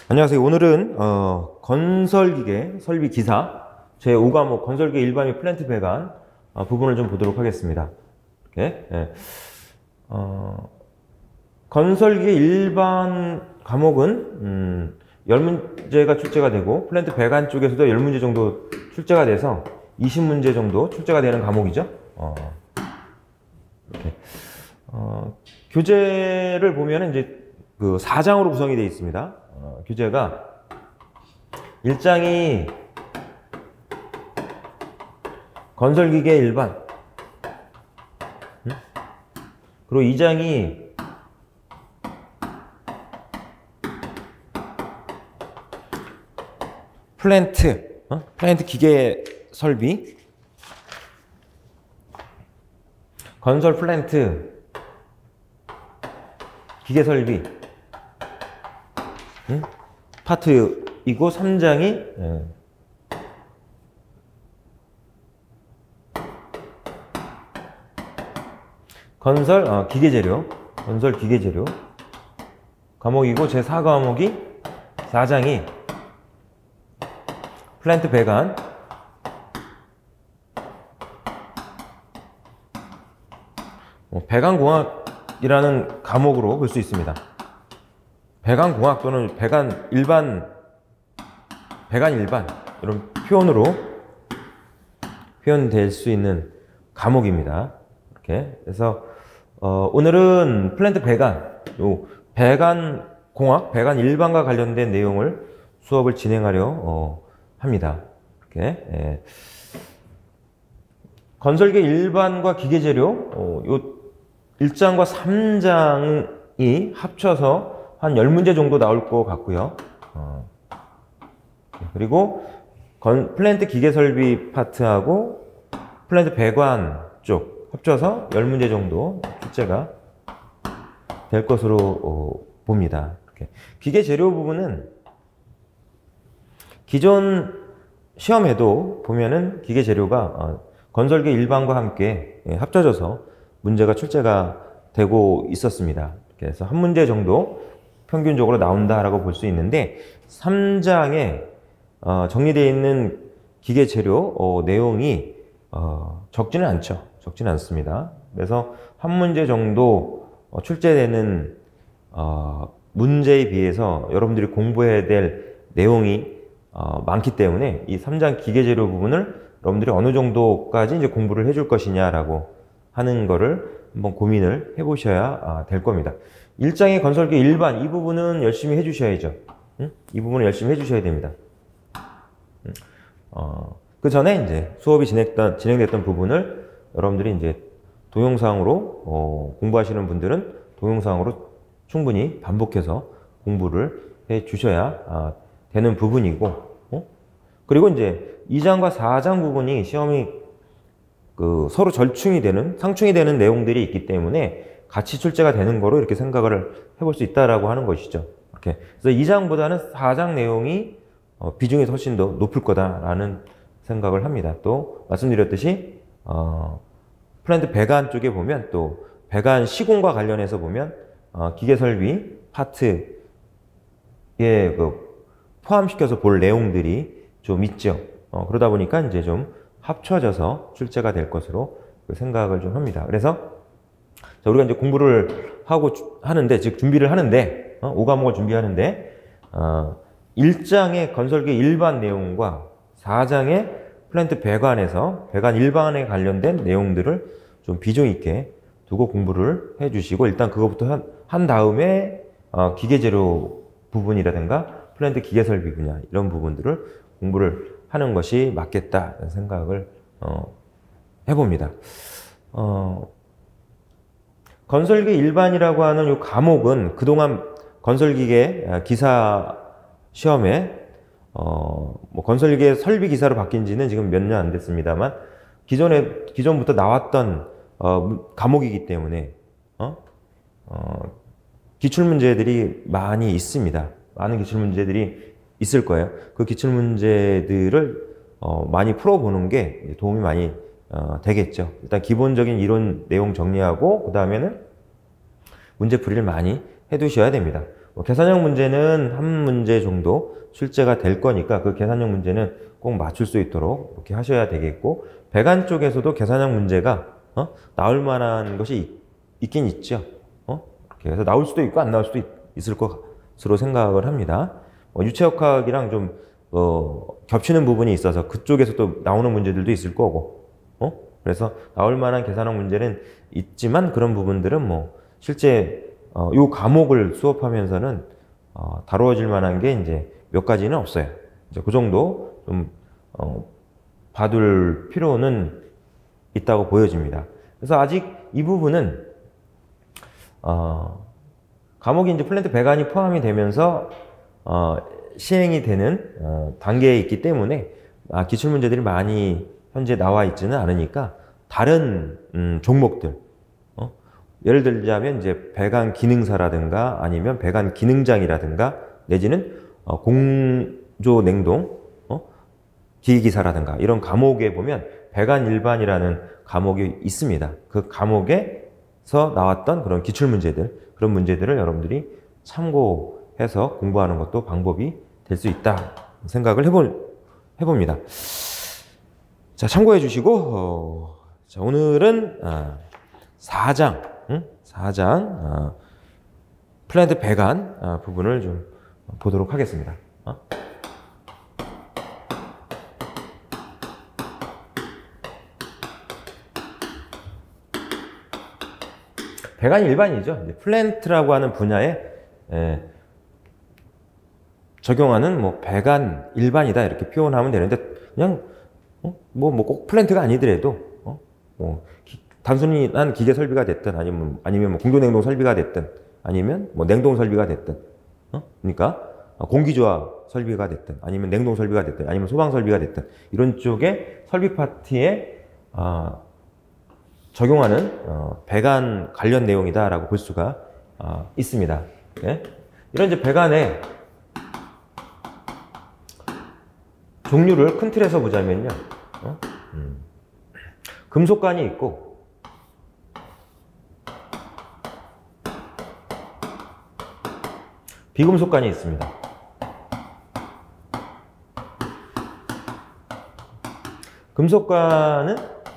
안녕하세요. 오늘은 건설기계 설비 기사 제5과목 건설기계 일반 및 플랜트 배관 부분을 좀 보도록 하겠습니다. 이렇게 건설기계 일반 과목은 10문제가 출제가 되고 플랜트 배관 쪽에서도 10문제 정도 출제가 돼서 20문제 정도 출제가 되는 과목이죠. 이렇게 교재를 보면은 이제 그 4장으로 구성이 되어 있습니다. 교재가 1장이 건설기계 일반, 그리고 2장이 플랜트 기계 설비, 건설 플랜트 기계 설비 파트이고 3장이 건설 기계재료, 건설 기계재료 과목이고 제4과목이 4장이 플랜트 배관, 배관공학이라는 과목으로 볼 수 있습니다. 배관공학 또는 배관 일반 이런 표현으로 표현될 수 있는 과목입니다. 이렇게 그래서 오늘은 플랜트 배관, 배관공학, 배관 일반과 관련된 내용을 수업을 진행하려 합니다. 이렇게 건설계 일반과 기계재료 요 1장과 3장이 합쳐서 한 10문제 정도 나올 것 같고요. 그리고 플랜트 기계 설비 파트하고 플랜트 배관 쪽 합쳐서 10문제 정도 출제가 될 것으로 봅니다. 이렇게. 기계 재료 부분은 기존 시험에도 보면은 기계 재료가 건설계 일반과 함께 합쳐져서 문제가 출제가 되고 있었습니다. 그래서 한 문제 정도 평균적으로 나온다라고 볼 수 있는데 3장에 정리되어 있는 기계 재료 내용이 적지는 않죠. 적지는 않습니다. 그래서 한 문제 정도 출제되는 문제에 비해서 여러분들이 공부해야 될 내용이 많기 때문에 이 3장 기계 재료 부분을 여러분들이 어느 정도까지 이제 공부를 해줄 것이냐라고 하는 거를 한번 고민을 해보셔야 될 겁니다. 1장의 건설계 일반 이 부분은 열심히 해주셔야죠. 이 부분은 열심히 해주셔야 됩니다. 그 전에 이제 수업이 진행됐던 부분을 여러분들이 이제 동영상으로 공부하시는 분들은 동영상으로 충분히 반복해서 공부를 해 주셔야 되는 부분이고, 그리고 이제 2장과 4장 부분이 시험이 서로 절충이 되는, 상충이 되는 내용들이 있기 때문에 같이 출제가 되는 거로 이렇게 생각을 해볼 수 있다라고 하는 것이죠. 이렇게. 그래서 2장보다는 4장 내용이 비중이 훨씬 더 높을 거다라는 생각을 합니다. 또 말씀드렸듯이 플랜트 배관 쪽에 보면 또 배관 시공과 관련해서 보면 기계 설비 파트에 포함시켜서 볼 내용들이 좀 있죠. 그러다 보니까 이제 좀 합쳐져서 출제가 될 것으로 생각을 좀 합니다. 그래서 우리가 이제 공부를 하는데, 즉 준비를 하는데, 5과목을 준비하는데 1장의 건설계 일반 내용과 4장의 플랜트 배관에서 배관 일반에 관련된 내용들을 좀 비중 있게 두고 공부를 해주시고, 일단 그것부터 한 다음에 기계재료 부분이라든가 플랜트 기계 설비 분야 이런 부분들을 공부를 하는 것이 맞겠다는 생각을 해봅니다. 건설기 일반이라고 하는 이 과목은 그동안 건설기계 기사 시험에 뭐 건설기계 설비 기사로 바뀐 지는 지금 몇 년 안 됐습니다만 기존부터 나왔던 과목이기 때문에 기출문제들이 많이 있습니다. 많은 기출문제들이 있을 거예요. 그 기출문제들을 많이 풀어보는 게 도움이 많이 되겠죠. 일단 기본적인 이론 내용 정리하고 그 다음에는 문제풀이를 많이 해두셔야 됩니다. 계산형 문제는 한 문제 정도 출제가 될 거니까 그 계산형 문제는 꼭 맞출 수 있도록 이렇게 하셔야 되겠고, 배관 쪽에서도 계산형 문제가 나올 만한 것이 있긴 있죠. 이렇게 해서 나올 수도 있고 안 나올 수도 있을 것으로 생각을 합니다. 유체역학이랑 좀 겹치는 부분이 있어서 그쪽에서 또 나오는 문제들도 있을 거고, 그래서 나올 만한 계산형 문제는 있지만 그런 부분들은 뭐 실제 요 과목을 수업하면서는 다루어질 만한 게 이제 몇 가지는 없어요. 이제 그 정도 좀 봐둘 필요는 있다고 보여집니다. 그래서 아직 이 부분은 과목이 이제 플랜트 배관이 포함이 되면서 시행이 되는 단계에 있기 때문에 기출 문제들이 많이 현재 나와 있지는 않으니까 다른 종목들, 예를 들자면 이제 배관 기능사라든가 아니면 배관 기능장이라든가 내지는 공조 냉동 기기사라든가 이런 과목에 보면 배관 일반이라는 과목이 있습니다. 그 과목에서 나왔던 그런 기출 문제들, 그런 문제들을 여러분들이 참고해서 공부하는 것도 방법이 될 수 있다 생각을 해봅니다. 자, 참고해 주시고, 자, 오늘은 4장, 4장 플랜트 배관 부분을 좀 보도록 하겠습니다. 배관이 일반이죠. 플랜트라고 하는 분야에 적용하는 뭐 배관 일반이다 이렇게 표현하면 되는데, 그냥 뭐 꼭 플랜트가 아니더라도 단순한 기계 설비가 됐든 아니면 뭐 공조 냉동 설비가 됐든 아니면 뭐 냉동 설비가 됐든, 그러니까 공기조화 설비가 됐든 아니면 냉동 설비가 됐든 아니면 소방 설비가 됐든 이런 쪽에 설비 파트에 적용하는 배관 관련 내용이다라고 볼 수가 있습니다. 네? 이런 이제 배관의 종류를 큰 틀에서 보자면요, 금속관이 있고 비금속관이 있습니다. 금속관은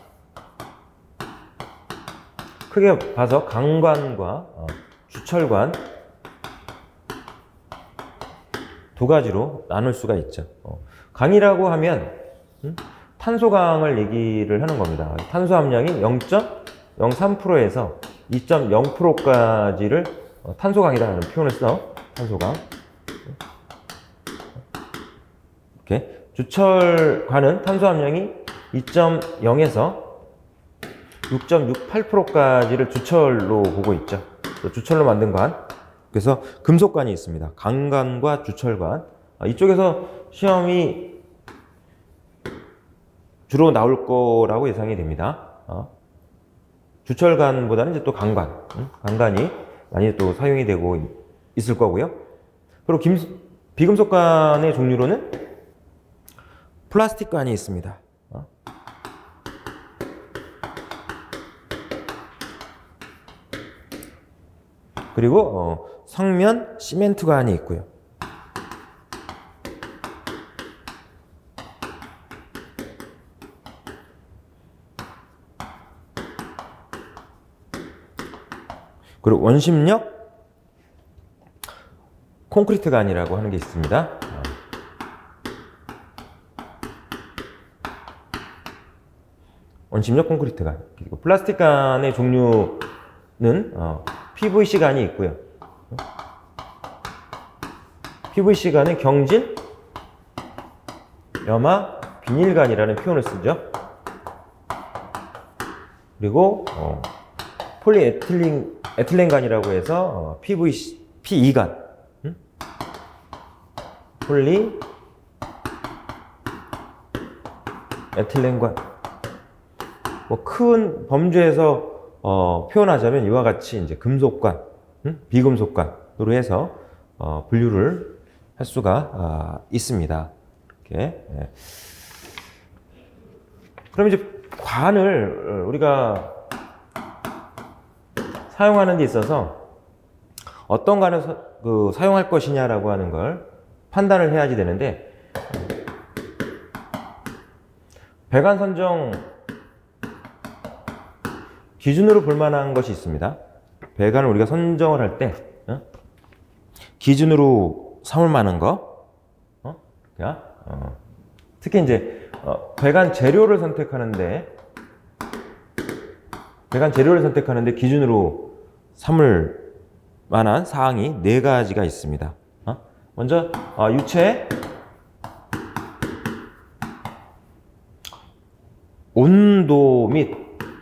크게 봐서 강관과 주철관 두 가지로 나눌 수가 있죠. 강이라고 하면 탄소강을 얘기를 하는 겁니다. 탄소 함량이 0.03%에서 2.0%까지를 탄소강이라는 표현을 써. 탄소강. 이렇게 주철관은 탄소 함량이 2.0에서 6.68%까지를 주철로 보고 있죠. 주철로 만든 관. 그래서 금속관이 있습니다. 강관과 주철관. 이쪽에서 시험이 주로 나올 거라고 예상이 됩니다. 주철관보다는 이제 또 강관, 강관이 많이 또 사용이 되고 있을 거고요. 그리고 비금속관의 종류로는 플라스틱관이 있습니다. 그리고 성면 시멘트관이 있고요. 그리고 원심력 콘크리트관이라고 하는 게 있습니다. 원심력 콘크리트관. 그리고 플라스틱관의 종류는 PVC관이 있고요. PVC관은 경진, 염화, 비닐관이라는 표현을 쓰죠. 그리고 폴리에틸렌관이라고 해서 PE관, 폴리에틸렌관. 뭐 큰 범주에서 표현하자면 이와 같이 이제 금속관, 비금속관으로 해서 분류를 할 수가 있습니다. 이렇게. 그럼 이제 관을 우리가 사용하는 데 있어서 어떤 간을 사용할 것이냐라고 하는 걸 판단을 해야지 되는데, 배관 선정 기준으로 볼 만한 것이 있습니다. 배관을 우리가 선정을 할 때 기준으로 삼을 만한 거, 특히 이제 배관 재료를 선택하는데 기준으로 삼을 만한 사항이 4가지가 있습니다. 먼저 유체 온도 및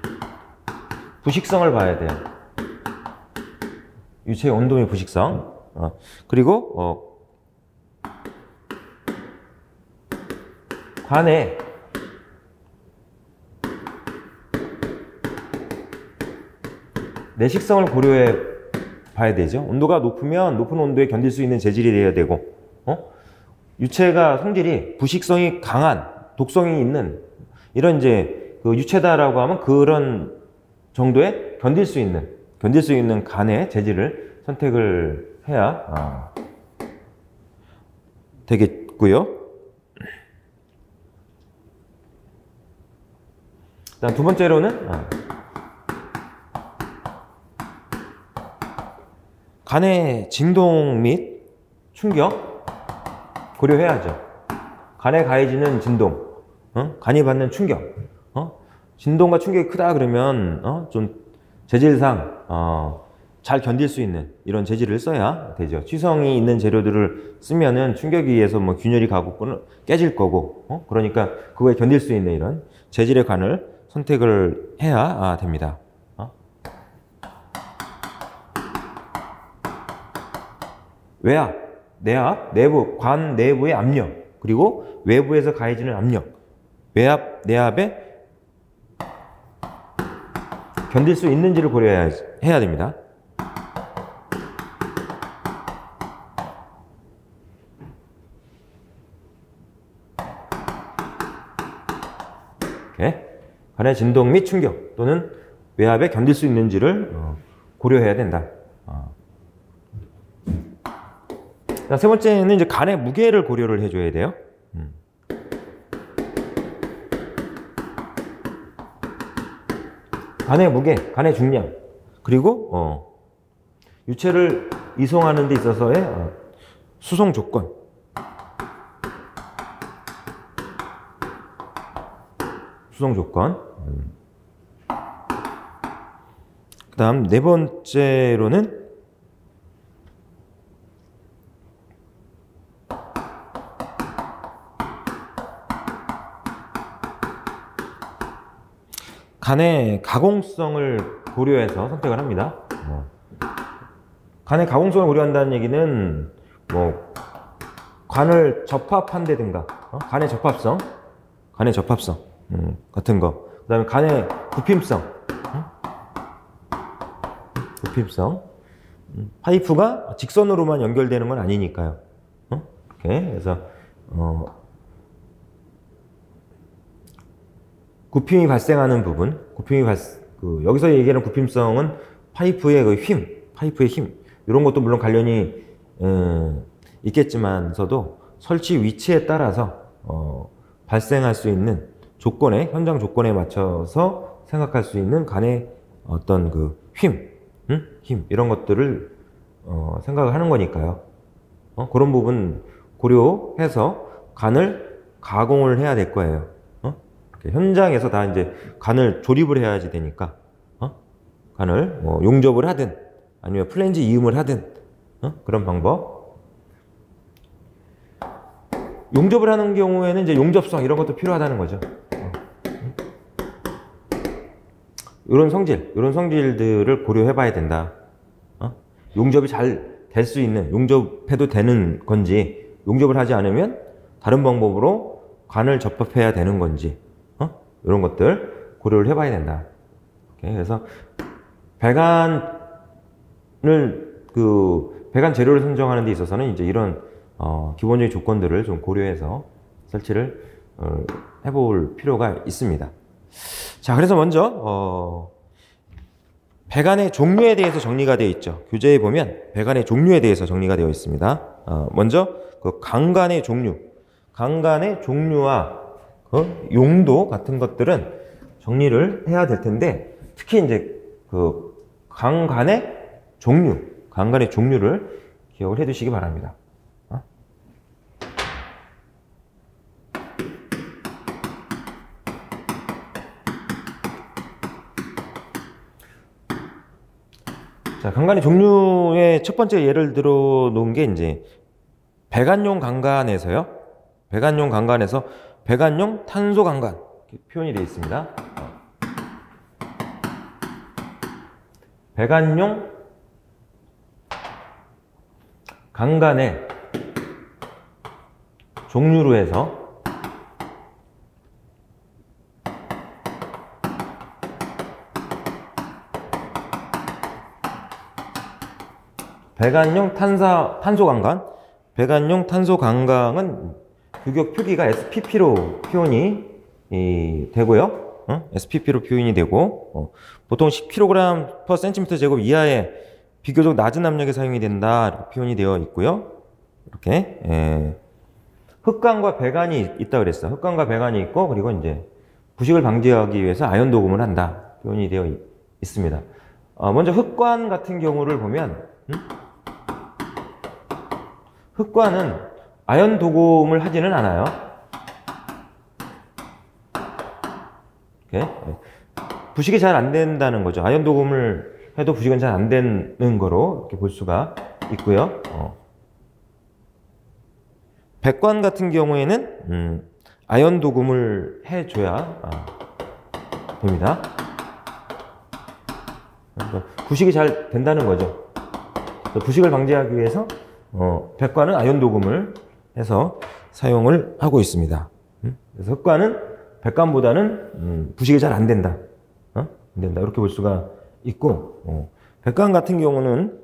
부식성을 봐야 돼요. 유체의 온도 및 부식성. 그리고 관의 내식성을 고려해 봐야 되죠. 온도가 높으면 높은 온도에 견딜 수 있는 재질이 되어야 되고, 유체가 성질이 부식성이 강한, 독성이 있는 이런 이제 그 유체다라고 하면 그런 정도에 견딜 수 있는 간의 재질을 선택을 해야 되겠고요. 다음 두 번째로는 간의 진동 및 충격 고려해야죠. 간에 가해지는 진동, 간이 받는 충격, 진동과 충격이 크다 그러면 좀 재질상 잘 견딜 수 있는 이런 재질을 써야 되죠. 취성이 있는 재료들을 쓰면은 충격에 의해서 뭐 균열이 가고 깨질 거고, 그러니까 그거에 견딜 수 있는 이런 재질의 관을 선택을 해야 됩니다. 외압, 내압, 내부, 관 내부의 압력, 그리고 외부에서 가해지는 압력, 외압, 내압에 견딜 수 있는지를 고려해야 됩니다. 이렇게 간의 진동 및 충격 또는 외압에 견딜 수 있는지를 고려해야 된다. 세 번째는 이제 간의 무게를 고려를 해줘야 돼요. 간의 무게, 간의 중량, 그리고 유체를 이송하는 데 있어서의 수송 조건, 그 다음 네 번째로는 간의 가공성을 고려해서 선택을 합니다. 간의 가공성을 고려한다는 얘기는 뭐 관을 접합한다든가 간의 접합성 같은 거, 그 다음에 간의 부핍성, 파이프가 직선으로만 연결되는 건 아니니까요. 이렇게 그래서 굽힘이 발생하는 부분, 여기서 얘기하는 굽힘성은 파이프의 그 파이프의 힘, 이런 것도 물론 관련이 있겠지만서도 설치 위치에 따라서 발생할 수 있는 현장 조건에 맞춰서 생각할 수 있는 간의 어떤 그 힘, 이런 것들을 생각을 하는 거니까요. 그런 부분 고려해서 간을 가공을 해야 될 거예요. 현장에서 다 이제 간을 조립을 해야지 되니까 간을 뭐 용접을 하든 아니면 플랜지 이음을 하든 그런 방법. 용접을 하는 경우에는 이제 용접성 이런 것도 필요하다는 거죠. 이런 성질들을 고려해 봐야 된다. 용접이 잘 될 수 있는, 용접해도 되는 건지, 용접을 하지 않으면 다른 방법으로 간을 접합해야 되는 건지, 이런 것들 고려를 해 봐야 된다. 그래서 배관 재료를 선정하는 데 있어서는 이제 이런 기본적인 조건들을 좀 고려해서 설치를 해볼 필요가 있습니다. 자, 그래서 먼저 배관의 종류에 대해서 정리가 되어 있죠. 교재에 보면 배관의 종류에 대해서 정리가 되어 있습니다. 먼저 그 강관의 종류와 그 용도 같은 것들은 정리를 해야 될 텐데, 특히 이제 그 강관의 종류를 기억을 해 두시기 바랍니다. 자, 강간의 종류의 첫 번째 예를 들어 놓은 게 이제 배관용 강간에서 배관용 탄소 강간 이렇게 표현이 되어 있습니다. 배관용 강간의 종류로 해서 배관용 탄소 강강은 규격 표기가 SPP로 표현이 되고요. SPP로 표현이 되고, 보통 10kg/cm 제곱 이하의 비교적 낮은 압력에 사용이 된다 이렇게 표현이 되어 있고요. 이렇게 흡관과 배관이 있다 그랬어. 흡관과 배관이 있고, 그리고 이제 부식을 방지하기 위해서 아연 도금을 한다 표현이 되어 있습니다. 먼저 흡관 같은 경우를 보면, 흡관은 아연 도금을 하지는 않아요. 이렇게. 부식이 잘 안 된다는 거죠. 아연 도금을 해도 부식은 잘 안 되는 거로 이렇게 볼 수가 있고요. 백관 같은 경우에는 아연 도금을 해줘야 됩니다. 그러니까 부식이 잘 된다는 거죠. 부식을 방지하기 위해서 백관은 아연 도금을 해서 사용을 하고 있습니다. 그래서 흡관은 백관보다는 부식이 잘 안 된다. 안 된다. 이렇게 볼 수가 있고, 백관 같은 경우는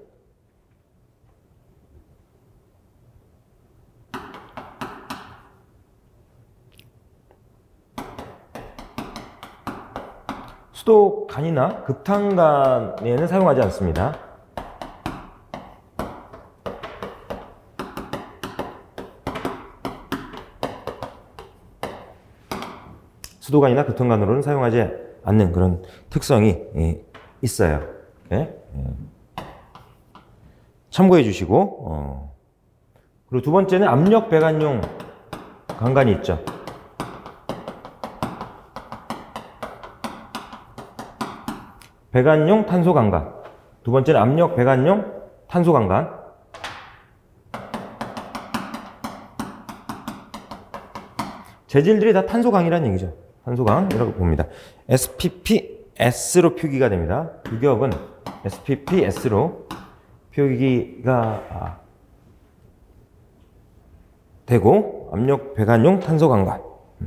수도관이나 급탄관에는 사용하지 않습니다. 수도관이나 급탄관으로는 사용하지 않는 그런 특성이 있어요. 네? 참고해 주시고, 그리고 두 번째는 압력 배관용 강간이 있죠. 배관용 탄소 강간. 두 번째는 압력 배관용 탄소 강간. 재질들이 다 탄소강이라는 얘기죠. 탄소강이라고 봅니다. SPPS로 표기가 됩니다. 규격은 SPPS로 표기가 되고, 압력 배관용 탄소 강간.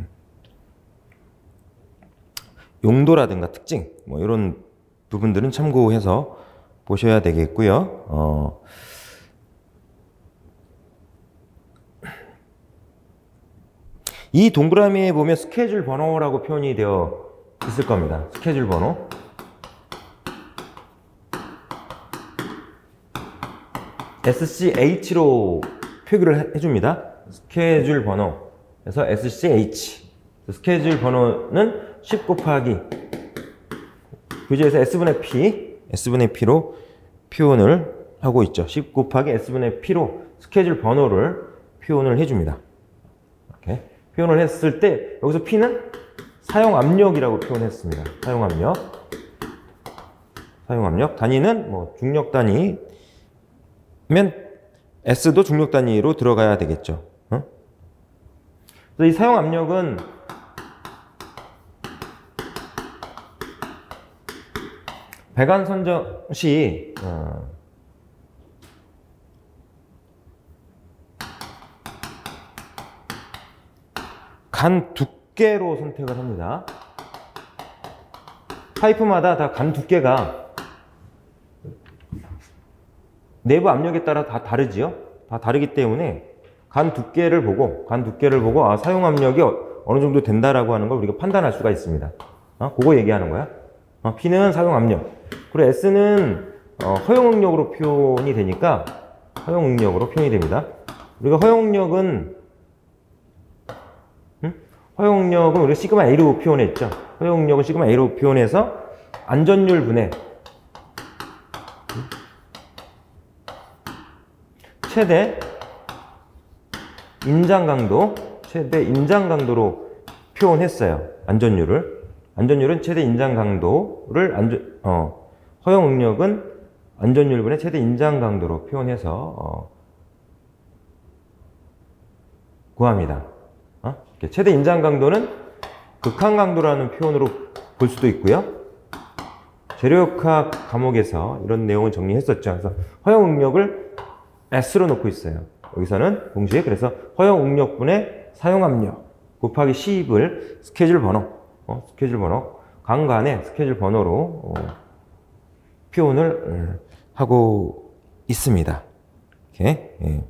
용도라든가 특징, 뭐 이런 부분들은 참고해서 보셔야 되겠고요. 이 동그라미에 보면 스케줄 번호라고 표현이 되어 있을 겁니다. 스케줄 번호. SCH로 표기를 해줍니다. 스케줄 번호. 그래서 SCH. 스케줄 번호는 10 곱하기 교재에서 S분의 P로 표현을 하고 있죠. 10 곱하기 S분의 P로 스케줄 번호를 표현을 해줍니다. 이렇게 표현을 했을 때 여기서 P는 사용 압력이라고 표현했습니다. 사용 압력. 단위는 뭐 중력 단위면 S도 중력 단위로 들어가야 되겠죠. 그래서 이 사용 압력은 배관 선정 시 간 두께로 선택을 합니다. 파이프마다 다 간 두께가 내부 압력에 따라 다 다르지요. 다 다르기 때문에 간 두께를 보고 사용 압력이 어느 정도 된다라고 하는 걸 우리가 판단할 수가 있습니다. 그거 얘기하는 거야. P는 사용압력. 그리고 S는 허용응력으로 표현이 되니까 허용응력으로 표현이 됩니다. 우리가 허용응력은 우리가 시그마 A로 표현했죠. 허용응력은 시그마 A로 표현해서 안전율 분의 최대 인장 강도로 표현했어요. 안전율은 최대 인장 강도를 허용 응력은 안전율분의 최대 인장 강도로 표현해서 구합니다. 최대 인장 강도는 극한 강도라는 표현으로 볼 수도 있고요. 재료역학 과목에서 이런 내용을 정리했었죠. 그래서 허용 응력을 S로 놓고 있어요. 여기서는 공식, 그래서 허용 응력분의 사용압력 곱하기 10을 스케줄 번호, 강간의 스케줄 번호로 표현을 하고 있습니다. 이렇게. 예.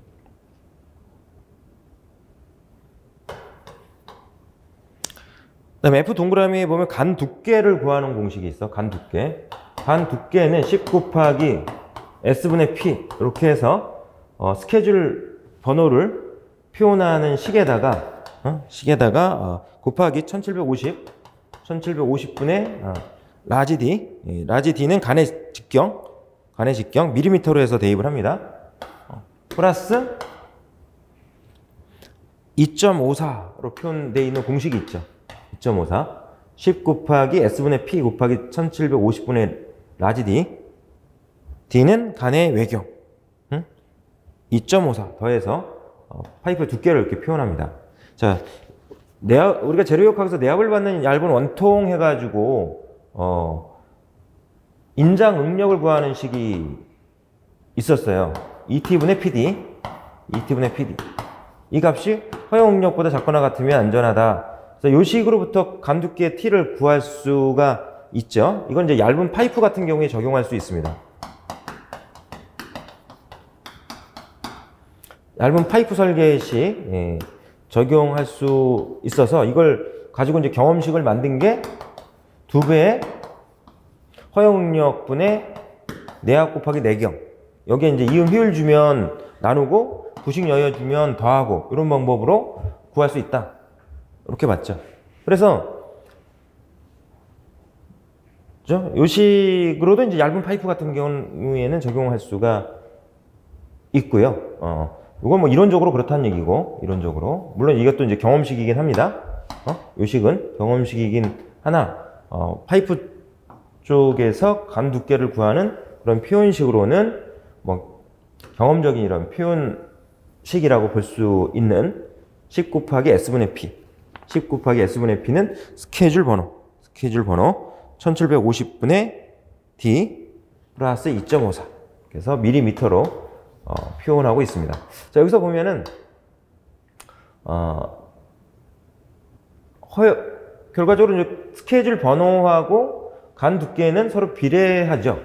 그다음에 F 동그라미에 보면 간 두께를 구하는 공식이 있어. 간 두께. 간 두께는 10 곱하기 S분의 P 이렇게 해서 스케줄 번호를 표현하는 식에다가 곱하기 1750분의 라지 D. 라지 D는 간의 직경 밀리미터로 해서 대입을 합니다. 플러스 2.54로 표현되어 있는 공식이 있죠. 2.54 10 곱하기 S분의 P 곱하기 1750분의 라지 D. D는 간의 외경 2.54 더해서 파이프 두께를 이렇게 표현합니다. 자, 우리가 재료역학에서 내압을 받는 얇은 원통 해가지고 인장 응력을 구하는 식이 있었어요. ET분의 PD. 이 값이 허용 응력보다 작거나 같으면 안전하다. 그래서 이 식으로부터 간 두께의 T를 구할 수가 있죠. 이건 이제 얇은 파이프 같은 경우에 적용할 수 있습니다. 얇은 파이프 설계 시 적용할 수 있어서 이걸 가지고 이제 경험식을 만든 게 2배의 허용응력분의 내압 곱하기 내경. 여기에 이제 이음 효율 주면 나누고 부식 여여 주면 더하고 이런 방법으로 구할 수 있다. 이렇게 봤죠. 그래서 이 식으로도 이제 얇은 파이프 같은 경우에는 적용할 수가 있고요. 이건 뭐 이론적으로 그렇다는 얘기고, 이론적으로. 물론 이것도 이제 경험식이긴 합니다. 요 식은 경험식이긴 하나, 파이프 쪽에서 간 두께를 구하는 그런 표현식으로는 뭐 경험적인 이런 표현식이라고 볼 수 있는 10 곱하기 S분의 P. 10 곱하기 S분의 P는 스케줄 번호 1750분의 D 플러스 2.54. 그래서 밀리미터로 표현하고 있습니다. 자, 여기서 보면은 결과적으로 이제 스케줄 번호하고 간 두께는 서로 비례하죠.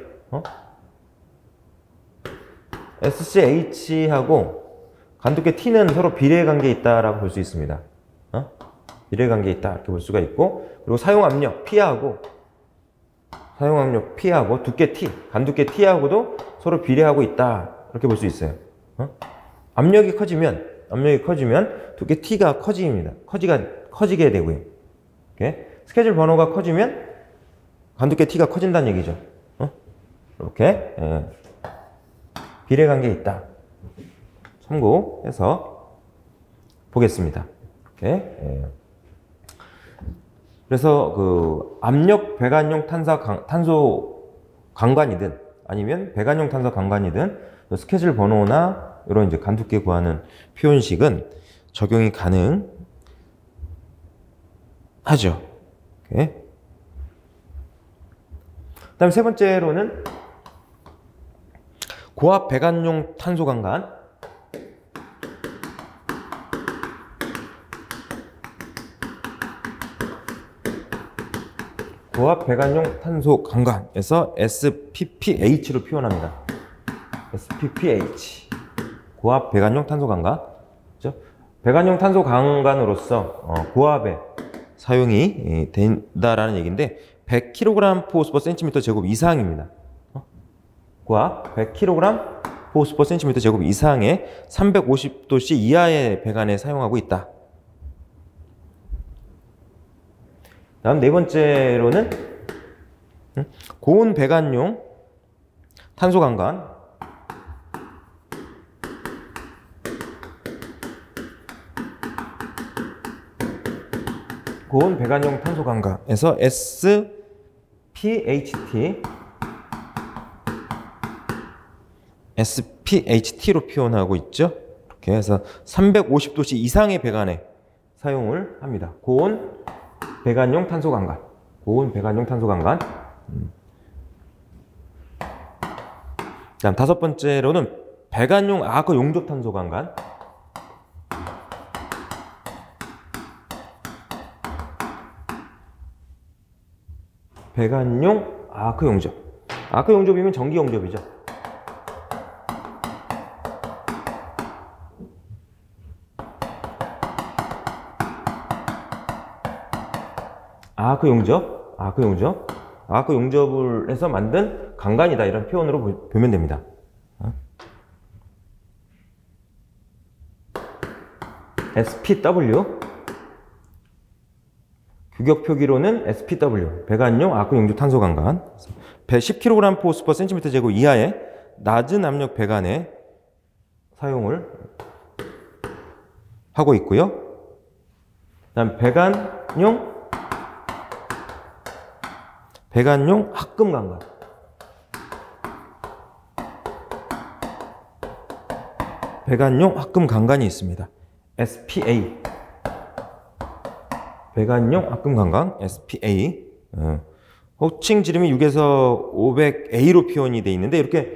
SCH하고 간 두께 T는 서로 비례 관계에 있다라고 볼 수 있습니다. 비례 관계에 있다 이렇게 볼 수가 있고, 그리고 사용 압력 P하고 두께 T, 간 두께 T하고도 서로 비례하고 있다 이렇게 볼 수 있어요. 압력이 커지면 두께 T가 커지게 되고요. 이렇게 스케줄 번호가 커지면 간 두께 T가 커진다는 얘기죠. 이렇게 비례 관계에 있다. 참고해서 보겠습니다. 이렇게. 그래서 그 압력 배관용 탄소 강관이든 아니면 배관용 탄소 강관이든 스케줄 번호나 이런 이제 간 두께 구하는 표현식은 적용이 가능하죠. 이렇게. 그다음 세 번째로는 고압 배관용 탄소 강관. 고압 배관용 탄소 강관에서 SPPH로 표현합니다. SPPH. 고압 배관용 탄소 강관. 그렇죠? 배관용 탄소 강관으로서 고압에 사용이 된다라는 얘기인데, 100kg 포스퍼 센티미터 제곱 이상입니다. 과 100kg 포스퍼 센티미터 제곱 이상의 350도씨 이하의 배관에 사용하고 있다. 다음 네 번째로는 고온 배관용 탄소 강간. 고온 배관용 탄소 강간에서 SPHT로 표현하고 있죠. 이렇게 해서 350도씨 이상의 배관에 사용을 합니다. 고온 배관용 탄소 강간. 고온 배관용 탄소 강간. 다음 다섯 번째로는 배관용 아크 용접 탄소 강간. 배관용 아크 용접. 아크 용접이면 전기 용접이죠. 아크 용접, 아크 용접을 해서 만든 강간이다, 이런 표현으로 보면 됩니다. SPW, 규격 표기로는 SPW, 배관용 아크 용접 탄소 강간. 10kg 포스퍼 센티미터 제곱 이하의 낮은 압력 배관에 사용을 하고 있고요. 다음 배관용 합금 강간. 배관용 합금 강간이 있습니다. SPA. 배관용 합금 강간 SPA. 호칭 지름이 6에서 500A로 표현이 되어 있는데, 이렇게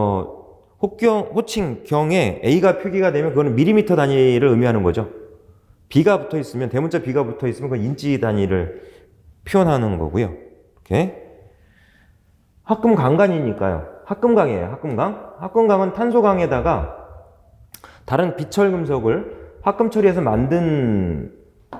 호칭 경에 A가 표기가 되면 그거는 밀리미터 단위를 의미하는 거죠. B가 붙어 있으면, 대문자 B가 붙어 있으면 그건 인치 단위를 표현하는 거고요. 이렇게 합금 강간이니까요. 합금강이에요. 합금강. 합금강은 탄소강에다가 다른 비철 금속을 합금 처리해서 만든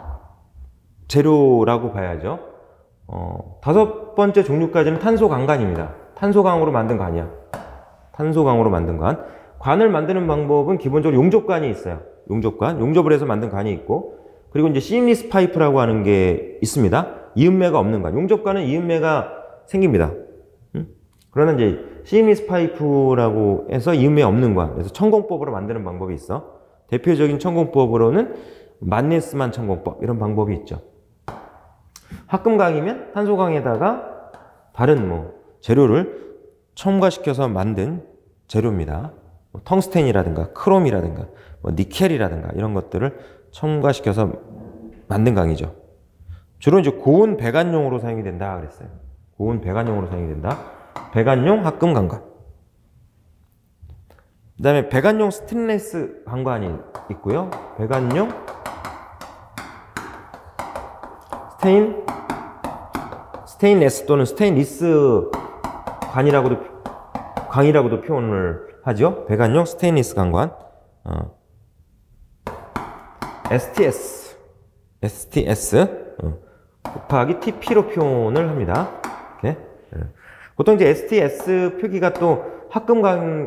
재료라고 봐야죠. 다섯 번째 종류까지는 탄소강간입니다. 탄소강으로 만든 관이야. 탄소강으로 만든 관. 관을 만드는 방법은 기본적으로 용접관이 있어요. 용접을 해서 만든 관이 있고, 그리고 이제 시임리스 파이프라고 하는 게 있습니다. 이음매가 없는 관. 용접관은 이음매가 생깁니다. 그러나 이제 시임리스 파이프라고 해서 이음매 없는 관. 그래서 천공법으로 만드는 방법이 있어. 대표적인 천공법으로는 만네스만 천공법, 이런 방법이 있죠. 합금강이면 탄소강에다가 다른 재료를 첨가시켜서 만든 재료입니다. 텅스텐이라든가 크롬이라든가 니켈이라든가 이런 것들을 첨가시켜서 만든 강이죠. 주로 이제 고온 배관용으로 사용이 된다 그랬어요. 고온 배관용으로 사용이 된다. 배관용 합금 강간. 그 다음에 배관용 스테인리스 강관이 있고요. 배관용 스테인레스 또는 스테인리스 강이라고도 표현을 하죠. 배관용 스테인리스 강관. STS 곱하기 TP로 표현을 합니다. 이렇게. 보통 이제 STS 표기가 또 합금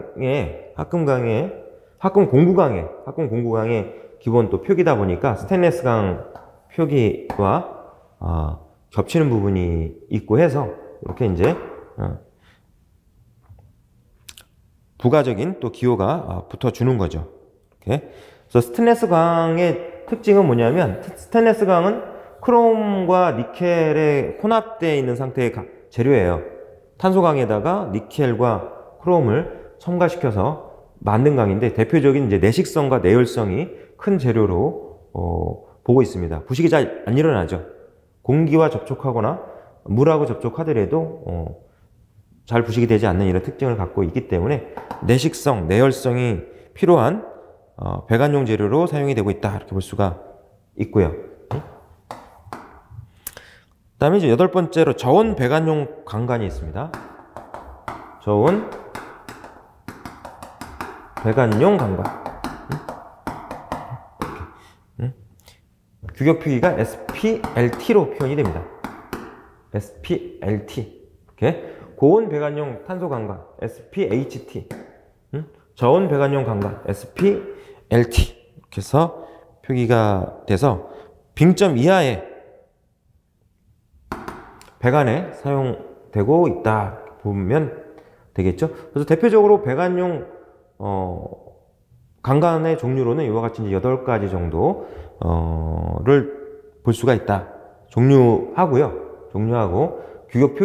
공구강의 기본 또 표기다 보니까 스테인리스 강 표기와 겹치는 부분이 있고 해서 이렇게 이제 부가적인 또 기호가 붙어주는 거죠. 이렇게. 그래서 스테인리스 강의 특징은 뭐냐면, 스테인리스 강은 크롬과 니켈에 혼합되어 있는 상태의 재료예요. 탄소강에다가 니켈과 크롬을 첨가시켜서 만든 강인데, 대표적인 이제 내식성과 내열성이 큰 재료로 보고 있습니다. 부식이 잘 안 일어나죠. 공기와 접촉하거나 물하고 접촉하더라도 잘 부식이 되지 않는 이런 특징을 갖고 있기 때문에 내식성, 내열성이 필요한 배관용 재료로 사용이 되고 있다, 이렇게 볼 수가 있고요. 그 다음에 이제 여덟 번째로 저온 배관용 강간이 있습니다. 저온 배관용 강간. 규격 표기가 SPLT로 표현이 됩니다. SPLT. 이렇게 고온 배관용 탄소 강간 SPHT. 저온 배관용 강간 SPLT. 이렇게 해서 표기가 돼서 빙점 이하의 배관에 사용되고 있다 보면 되겠죠. 그래서 대표적으로 배관용 강간의 종류로는 이와 같이 이제 8가지 정도를 볼 수가 있다. 종류하고 규격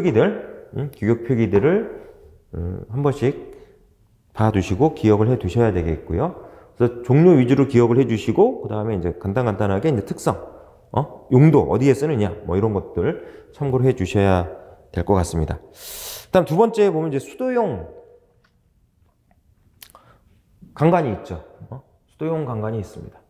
표기들을 한 번씩 봐두시고 기억을 해 두셔야 되겠고요. 그래서 종류 위주로 기억을 해 주시고 그 다음에 이제 간단하게 이제 특성, 용도 어디에 쓰느냐 뭐 이런 것들 참고를 해 주셔야 될 것 같습니다. 다음 두 번째 보면 이제 수도용 강간이 있죠. 수도용 강간이 있습니다.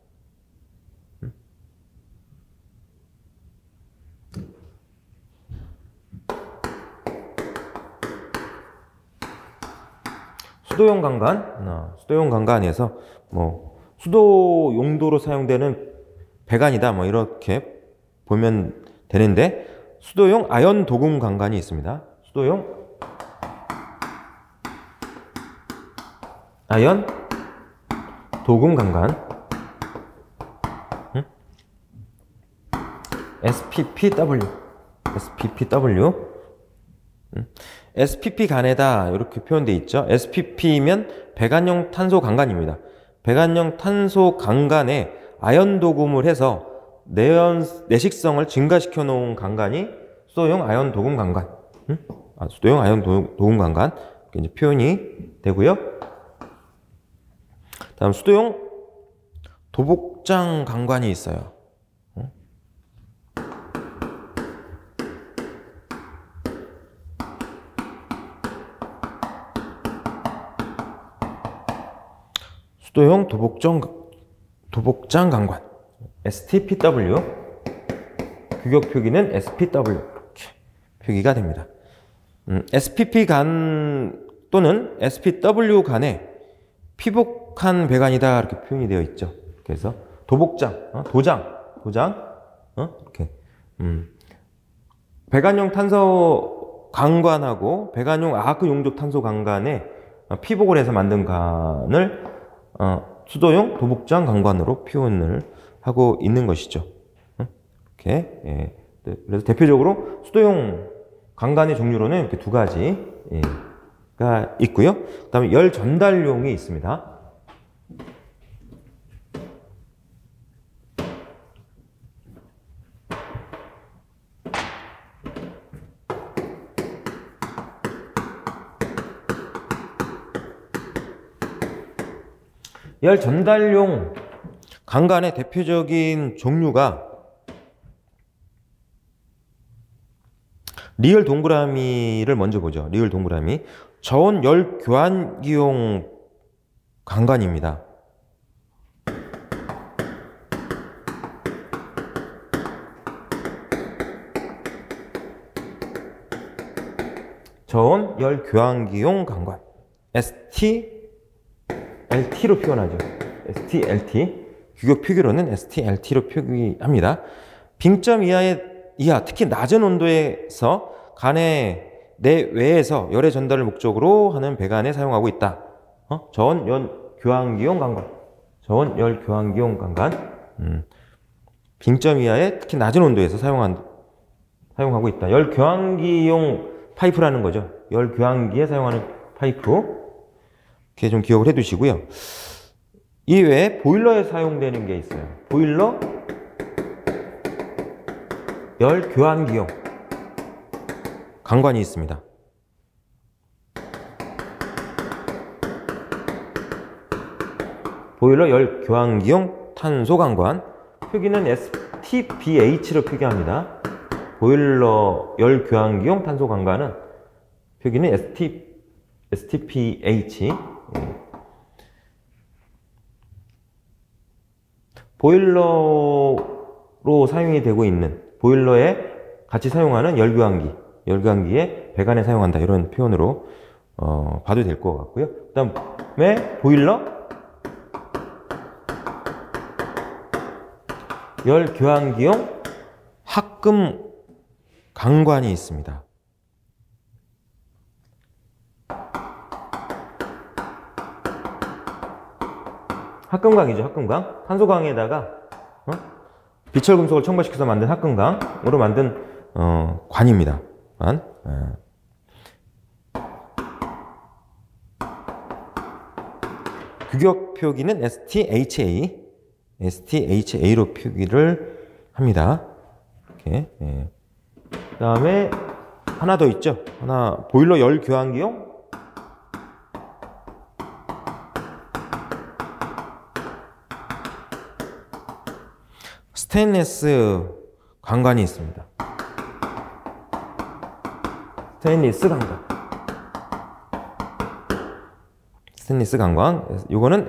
수도용 강간에서 뭐 수도 용도로 사용되는 배관이다 뭐 이렇게 보면 되는데 수도용 아연 도금 강간이 있습니다. 수도용 아연 도금 강간 SPPW SPP 간에다 이렇게 표현되어 있죠. SPP면 배관용 탄소 강간입니다. 배관용 탄소 강간에 아연 도금을 해서 내식성을 증가시켜 놓은 강간이 수도용 아연 도금 강간. 수도용 아연 도금 강간 이렇게 이제 표현이 되고요. 다음 수도용 도복장 강간이 있어요. 수도용 도복장 강간 STPW 규격 표기는 SPW 이렇게 표기가 됩니다. SPP 간 또는 SPW 간에 피복한 배관이다 이렇게 표현이 되어 있죠. 그래서 도복장, 도장 이렇게 배관용 탄소 강관하고 배관용 아크 용접 탄소 강간에 피복을 해서 만든 간을 수도용 도복장 강관으로 표현을 하고 있는 것이죠. 이렇게 예. 그래서 대표적으로 수도용 강간의 종류로는 이렇게 두 가지가 있고요. 그다음에 열 전달용이 있습니다. 열 전달용 강간의 대표적인 종류가 리을 동그라미를 먼저 보죠. 리을 동그라미. 저온 열 교환기용 강간입니다. 저온 열 교환기용 강간 STLT로 표현하죠. STLT 규격 표기로는 STLT로 표기합니다. 빙점 이하 특히 낮은 온도에서 간의 내외에서 열의 전달을 목적으로 하는 배관에 사용하고 있다. 저온 열 교환기용 강간. 저온 열 교환기용 강간. 빙점 이하의 특히 낮은 온도에서 사용하고 있다. 열 교환기용 파이프라는 거죠. 열 교환기에 사용하는 파이프. 이렇게 좀 기억을 해 두시고요. 이외에 보일러에 사용되는 게 있어요. 보일러 열 교환기용 강관이 있습니다. 보일러 열 교환기용 탄소 강관 표기는 STPH로 표기합니다. 보일러 열 교환기용 탄소 강관은 표기는 STPH. 보일러로 사용이 되고 있는 보일러에 같이 사용하는 열교환기에 배관에 사용한다 이런 표현으로 봐도 될 것 같고요. 그 다음에 보일러 열교환기용 합금 강관이 있습니다. 합금강이죠, 합금강. 탄소강에다가 비철금속을 첨가시켜서 만든 합금강으로 만든 관입니다. 관. 규격 표기는 STHA로 표기를 합니다. 이렇게. 그 다음에 하나 더 있죠. 보일러 열 교환기용 스테인리스 관관이 있습니다. 스테인리스 관관. 스테인리스 관관. 이거는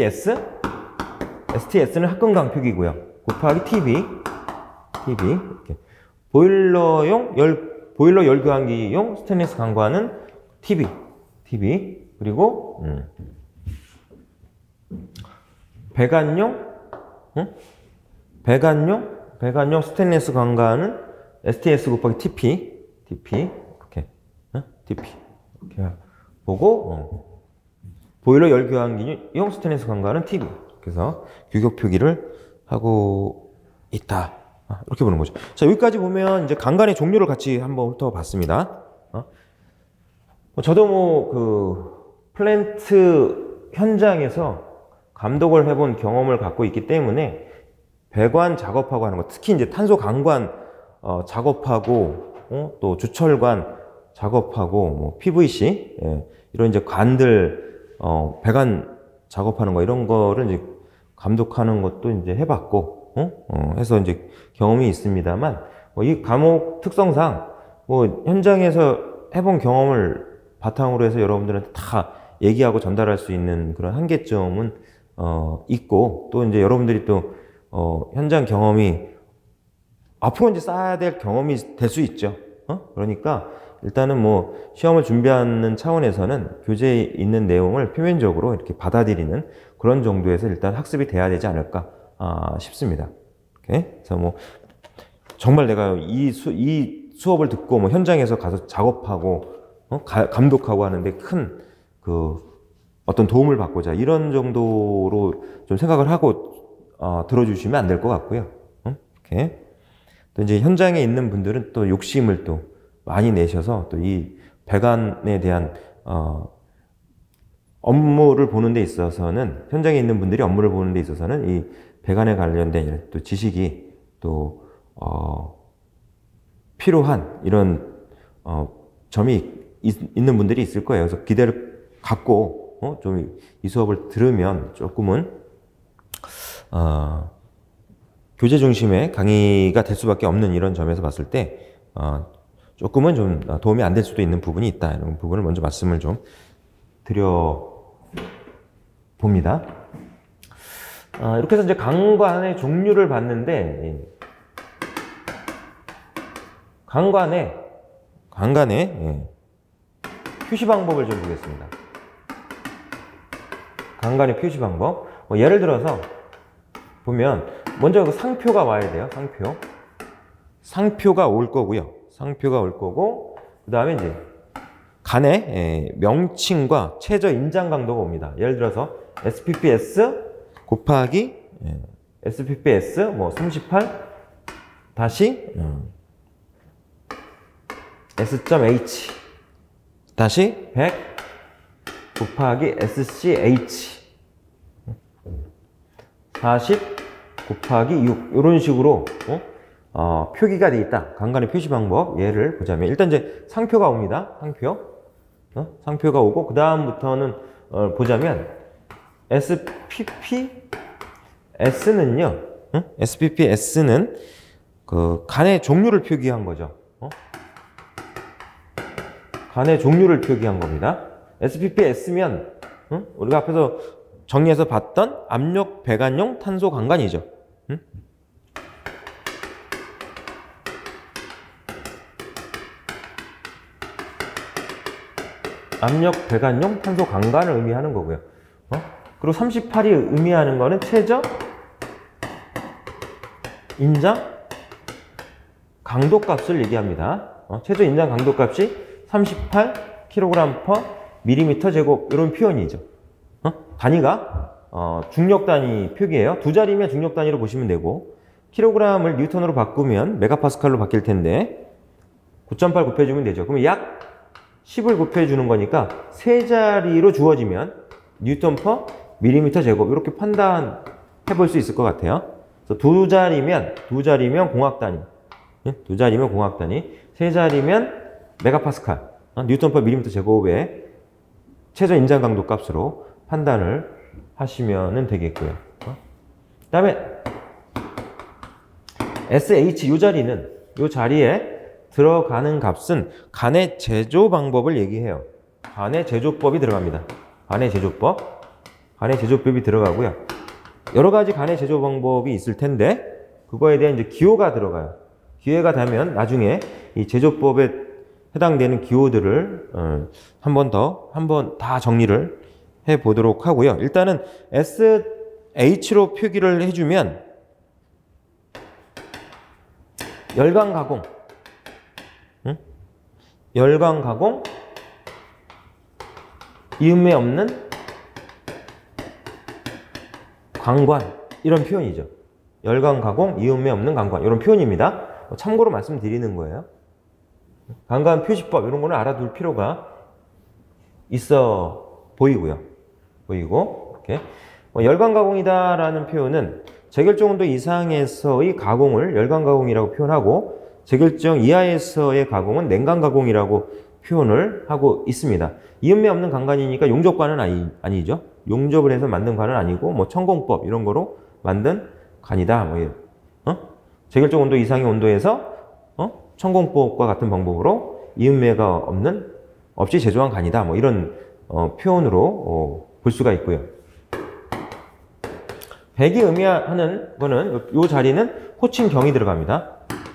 STS는 합금강 표기고요. 곱하기 TB. 이렇게. 보일러 열 교환기용 스테인리스 관관은 TB. 그리고 배관용 스테인리스 관관은 STS 곱하기 TP 이렇게 이렇게 보고 보일러 열 교환기용 스테인리스 관관은 TB. 그래서 규격 표기를 하고 있다. 이렇게 보는 거죠. 자, 여기까지 보면 이제 관관의 종류를 같이 한번 훑어봤습니다. 저도 그 플랜트 현장에서 감독을 해본 경험을 갖고 있기 때문에 배관 작업하고 하는 거, 특히 이제 탄소 관관 작업하고 또 주철관 작업하고 뭐 PVC 이런 이제 관들 배관 작업하는 거 이런 거를 이제 감독하는 것도 이제 해봤고 해서 이제 경험이 있습니다만 이 과목 특성상 뭐 현장에서 해본 경험을 바탕으로 해서 여러분들한테 다 얘기하고 전달할 수 있는 그런 한계점은 있고 또 이제 여러분들이 또 현장 경험이 앞으로 이제 쌓아야 될 경험이 될 수 있죠. 그러니까 일단은 뭐 시험을 준비하는 차원에서는 교재에 있는 내용을 표면적으로 이렇게 받아들이는 그런 정도에서 일단 학습이 돼야 되지 않을까 싶습니다. 그래서 뭐 정말 내가 이 수업을 듣고 뭐 현장에서 가서 작업하고 감독하고 하는데 큰 그 어떤 도움을 받고자 이런 정도로 좀 생각을 하고 들어주시면 안 될 것 같고요. 이렇게 또 이제 현장에 있는 분들은 또 욕심을 또 많이 내셔서 또 이 배관에 대한 업무를 보는 데 있어서는 현장에 있는 분들이 업무를 보는 데 있어서는 이 배관에 관련된 또 지식이 또 필요한 이런 점이 있는 분들이 있을 거예요. 그래서 기대를 갖고 좀 이 수업을 들으면 조금은 교재 중심의 강의가 될 수밖에 없는 이런 점에서 봤을 때 조금은 좀 도움이 안 될 수도 있는 부분이 있다. 이런 부분을 먼저 말씀을 좀 드려 봅니다. 이렇게 해서 이제 관관의 종류를 봤는데 관관의 표시 방법을 좀 보겠습니다. 관관의 표시 방법. 예를 들어서 보면 먼저 그 상표가 와야 돼요. 상표가 올 거고요. 상표가 올 거고 그 다음에 이제 간의 명칭과 최저 인장 강도가 옵니다. 예를 들어서 SPPS 곱하기 SPPS 뭐 38 다시 S.H 다시 100 곱하기 SCH 40 곱하기 6 이런 식으로 표기가 되어 있다. 관관의 표시 방법 예를 보자면 일단 이제 상표가 옵니다. 상표가 오고 그 다음부터는 보자면 SPPS는요. SPPS는 그 간의 종류를 표기한 거죠. 간의 종류를 표기한 겁니다. SPPS면 우리가 앞에서 정리해서 봤던 압력 배관용 탄소 관관이죠. 압력 배관용 탄소 관관을 의미하는 거고요. 그리고 38이 의미하는 거는 최저 인장 강도값을 얘기합니다. 최저 인장 강도값이 38kg/mm 제곱 이런 표현이죠. 단위가 중력 단위 표기예요. 두 자리면 중력 단위로 보시면 되고 킬로그램을 뉴턴으로 바꾸면 메가파스칼로 바뀔 텐데 9.8 곱해주면 되죠. 그러면 약 10을 곱해주는 거니까 세 자리로 주어지면 뉴턴 퍼 밀리미터 제곱 이렇게 판단해 볼 수 있을 것 같아요. 그래서 두 자리면 공학 단위, 두 자리면 공학 단위, 세 자리면 메가파스칼, 뉴턴 퍼 밀리미터 제곱의 최저 인장 강도 값으로 판단을 하시면 되겠고요. 그 다음에 SH 이 자리는 이 자리에 들어가는 값은 간의 제조 방법을 얘기해요. 간의 제조법이 들어갑니다. 간의 제조법이 들어가고요. 여러 가지 간의 제조 방법이 있을 텐데 그거에 대한 이제 기호가 들어가요. 기회가 되면 나중에 이 제조법에 해당되는 기호들을 한 번 다 정리를 해 보도록 하고요. 일단은 SH로 표기를 해주면 열강 가공, 열강 가공, 이음매 없는 강관 이런 표현이죠. 열강 가공, 이음매 없는 강관 이런 표현입니다. 참고로 말씀드리는 거예요. 강간 표시법 이런 거는 알아둘 필요가 있어 보이고 이렇게 열강 가공이다라는 표현은 재결정 온도 이상에서의 가공을 열강 가공이라고 표현하고 재결정 이하에서의 가공은 냉간 가공이라고 표현을 하고 있습니다. 이음매 없는 강간이니까 용접관은 아니죠. 용접을 해서 만든 관은 아니고 뭐 천공법 이런 거로 만든 간이다. 재결정 온도 이상의 온도에서 천공법과 같은 방법으로 이음매가 없이 제조한 간이다. 뭐 이런 표현으로 볼 수가 있고요. 100이 의미하는 거는 이 자리는 호칭경이 들어갑니다.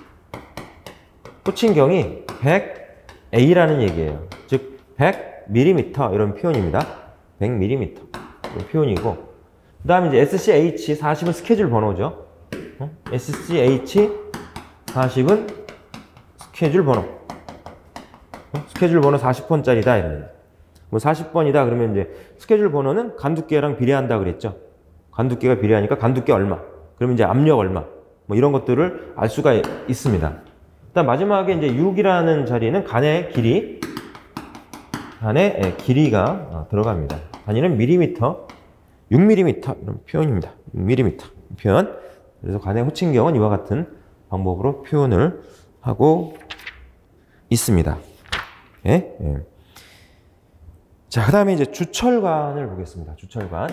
호칭경이 100A라는 얘기예요. 즉 100mm 이런 표현입니다. 100mm 이런 표현이고 그 다음에 이제 SCH 40은 스케줄 번호죠. SCH 40은 스케줄 번호. 스케줄 번호 40번짜리다 이런. 뭐 40번이다 그러면 이제 스케줄 번호는 간 두께랑 비례한다 그랬죠. 간 두께가 비례하니까 간 두께 얼마. 그러면 이제 압력 얼마. 뭐 이런 것들을 알 수가 있습니다. 일단 마지막에 이제 6이라는 자리는 간의 길이가 들어갑니다. 단위는 밀리미터, 6mm 이런 표현입니다. 6mm 표현. 그래서 간의 호칭경은 이와 같은 방법으로 표현을 하고 있습니다. 예? 예. 자, 그 다음에 이제 주철관을 보겠습니다. 주철관.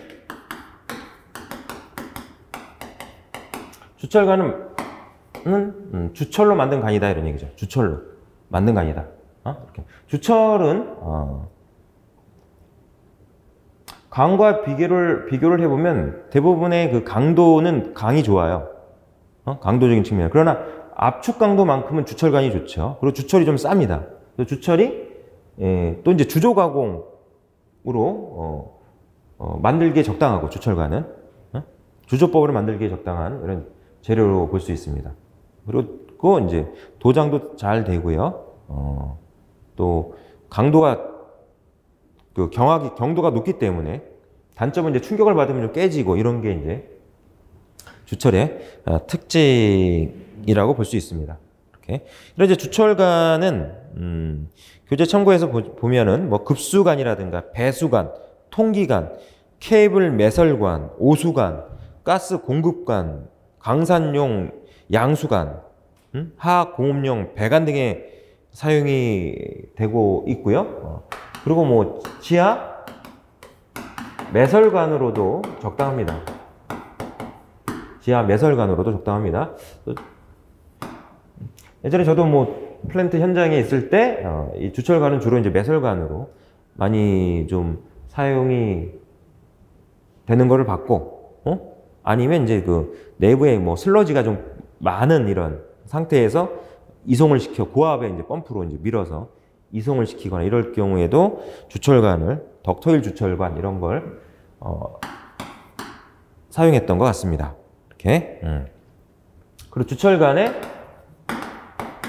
주철관은 주철로 만든 간이다 이런 얘기죠. 주철로 만든 간이다. 이렇게. 주철은 강과 비교를 해보면 대부분의 그 강도는 강이 좋아요. 강도적인 측면. 그러나 압축 강도만큼은 주철관이 좋죠. 그리고 주철이 좀 쌉니다. 주철이 또 이제 주조 가공으로 만들기에 적당하고 주철관은 주조법으로 만들기에 적당한 이런 재료로 볼 수 있습니다. 그리고 이제 도장도 잘 되고요. 또 강도가 경도가 높기 때문에 단점은 이제 충격을 받으면 좀 깨지고 이런 게 이제 주철의 특징이라고 볼 수 있습니다. 이렇게. 이런 이제 주철관은 교재 참고해서 보면은 뭐 급수관이라든가 배수관, 통기관, 케이블 매설관, 오수관, 가스 공급관, 강산용 양수관, 하공업용 배관 등에 사용이 되고 있고요. 그리고 뭐 지하 매설관으로도 적당합니다. 지하 매설관으로도 적당합니다. 예전에 저도 뭐 플랜트 현장에 있을 때 이 주철관은 주로 이제 매설관으로 많이 좀 사용이 되는 거를 봤고, 아니면 이제 그 내부에 뭐 슬러지가 좀 많은 이런 상태에서 이송을 시켜 고압에 이제 펌프로 이제 밀어서 이송을 시키거나 이럴 경우에도 주철관을 덕토일 주철관 이런 걸 사용했던 것 같습니다. 이렇게. 그리고 주철관의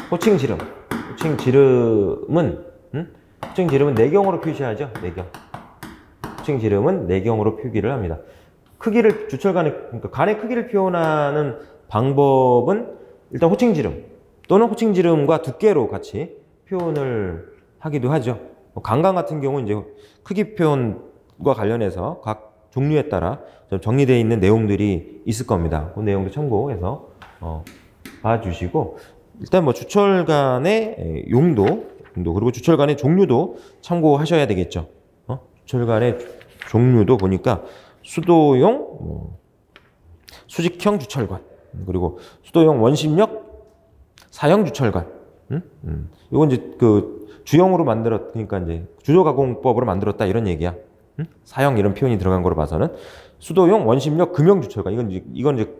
호칭 지름. 호칭 지름은 호칭 지름은 내경으로 표시하죠. 내경. 호칭 지름은 내경으로 표기를 합니다. 크기를 주철간의 그러니까 간의 크기를 표현하는 방법은 일단 호칭 지름 또는 호칭 지름과 두께로 같이 표현을 하기도 하죠. 간간 같은 경우는 이제 크기 표현과 관련해서 각 종류에 따라 좀 정리되어 있는 내용들이 있을 겁니다. 그 내용도 참고해서 봐주시고 일단 뭐 주철간의 용도 그리고 주철간의 종류도 참고하셔야 되겠죠. 주철간의 종류도 보니까 수도용, 수직형 주철관 그리고 수도용 원심력 사형 주철관. 이건 이제 그 주형으로 그러니까 이제 주조 가공법으로 만들었다 이런 얘기야. 사형 이런 표현이 들어간 거로 봐서는 수도용 원심력 금형 주철관. 이건 이제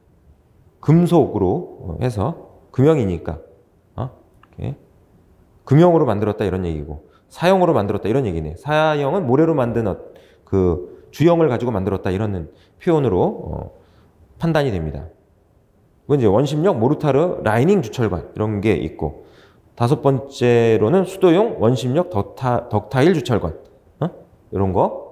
금속으로 해서 금형이니까 이렇게 금형으로 만들었다 이런 얘기고 사형으로 만들었다 이런 얘기네. 사형은 모래로 만든 그 주형을 가지고 만들었다 이런 표현으로 판단이 됩니다. 이건 이제 원심력 모르타르 라이닝 주철관 이런 게 있고 다섯 번째로는 수도용 원심력 덕타일 주철관 이런 거.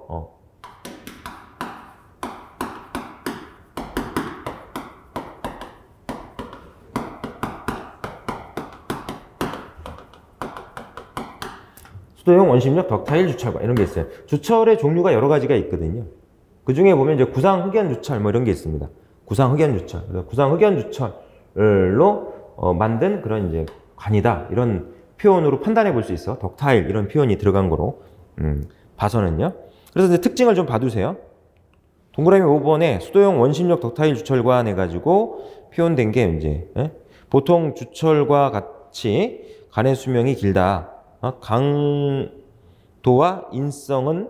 수도용 원심력 덕타일 주철관 이런 게 있어요. 주철의 종류가 여러 가지가 있거든요. 그 중에 보면 이제 구상 흑연 주철 뭐 이런 게 있습니다. 구상 흑연 주철. 구상 흑연 주철로 만든 그런 이제 관이다 이런 표현으로 판단해 볼 수 있어. 덕타일 이런 표현이 들어간 거로 봐서는요. 그래서 이제 특징을 좀 봐두세요. 동그라미 5번에 수도용 원심력 덕타일 주철관 해가지고 표현된 게 이제 보통 주철과 같이 간의 수명이 길다. 강도와 인성은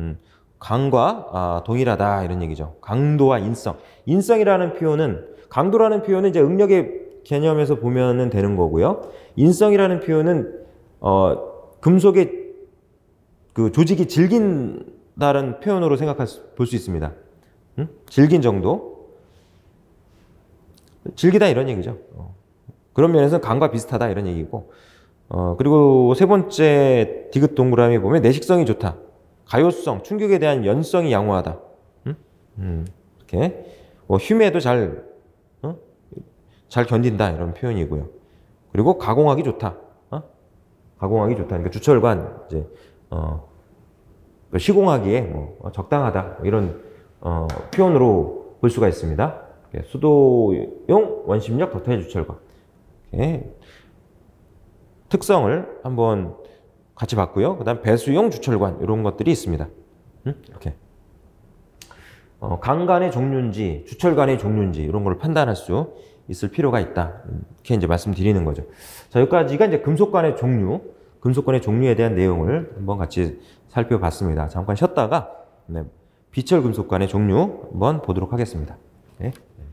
강과 동일하다 이런 얘기죠. 강도와 인성. 인성이라는 표현은 강도라는 표현은 이제 응력의 개념에서 보면은 되는 거고요. 인성이라는 표현은 금속의 그 조직이 질긴다는 표현으로 볼 수 있습니다. 질긴 정도. 질기다 이런 얘기죠. 그런 면에서 강과 비슷하다 이런 얘기고. 그리고 세 번째 디귿 동그라미 보면 내식성이 좋다. 가요성, 충격에 대한 연성이 양호하다. 이렇게 흉에도 잘 견딘다 이런 표현이고요. 그리고 가공하기 좋다. 가공하기 좋다. 그러니까 주철관 이제 시공하기에 뭐 적당하다 이런 표현으로 볼 수가 있습니다. 수도용 원심력 덕타일 주철관. 특성을 한번 같이 봤고요. 그 다음 배수용 주철관 이런 것들이 있습니다. 이렇게 강간의 종류인지 주철관의 종류인지 이런 걸 판단할 수 있을 필요가 있다. 이렇게 이제 말씀드리는 거죠. 자, 여기까지가 이제 금속관의 종류에 대한 내용을 한번 같이 살펴봤습니다. 잠깐 쉬었다가 비철 금속관의 종류 한번 보도록 하겠습니다. 네.